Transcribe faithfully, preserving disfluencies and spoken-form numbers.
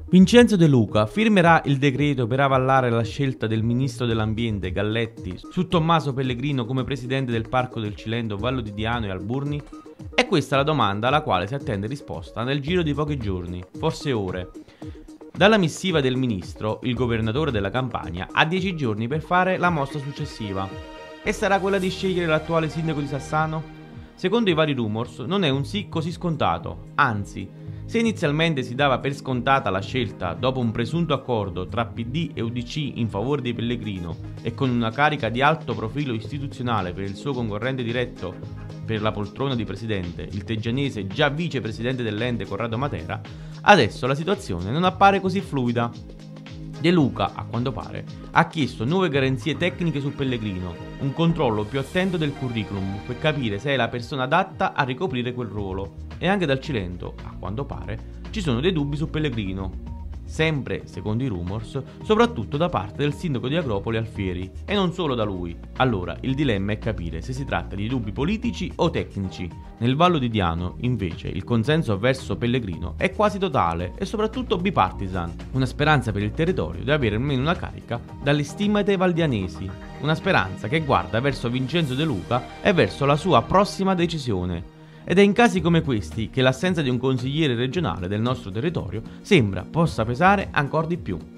Vincenzo De Luca firmerà il decreto per avallare la scelta del ministro dell'ambiente Galletti su Tommaso Pellegrino come presidente del Parco del Cilento, Vallo di Diano e Alburni? È questa la domanda alla quale si attende risposta nel giro di pochi giorni, forse ore. Dalla missiva del ministro, il governatore della Campania ha dieci giorni per fare la mossa successiva. E sarà quella di scegliere l'attuale sindaco di Sassano? Secondo i vari rumors non è un sì così scontato, anzi, se inizialmente si dava per scontata la scelta dopo un presunto accordo tra P D e U D C in favore di Pellegrino e con una carica di alto profilo istituzionale per il suo concorrente diretto per la poltrona di presidente, il teggianese già vicepresidente dell'ente Corrado Matera, adesso la situazione non appare così fluida. De Luca, a quanto pare, ha chiesto nuove garanzie tecniche su Pellegrino, un controllo più attento del curriculum per capire se è la persona adatta a ricoprire quel ruolo. E anche dal Cilento, a quanto pare, ci sono dei dubbi su Pellegrino. Sempre, secondo i rumors, soprattutto da parte del sindaco di Agropoli Alfieri, e non solo da lui. Allora, il dilemma è capire se si tratta di dubbi politici o tecnici. Nel Vallo di Diano, invece, il consenso verso Pellegrino è quasi totale e soprattutto bipartisan. Una speranza per il territorio di avere almeno una carica dalle stimmate valdianesi. Una speranza che guarda verso Vincenzo De Luca e verso la sua prossima decisione. Ed è in casi come questi che l'assenza di un consigliere regionale del nostro territorio sembra possa pesare ancora di più.